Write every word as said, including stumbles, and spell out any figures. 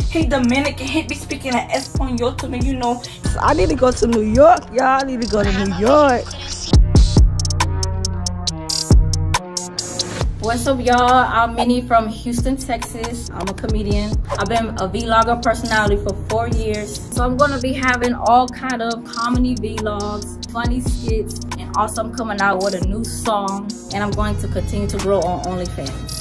He Dominican. He be speaking in Espanol to me, you know. So I need to go to New York, y'all. I need to go to New York. What's up, y'all? I'm Mini from Houston, Texas. I'm a comedian. I've been a vlogger personality for four years. So I'm gonna be having all kind of comedy vlogs, funny skits, and also I'm coming out with a new song, and I'm going to continue to grow on OnlyFans.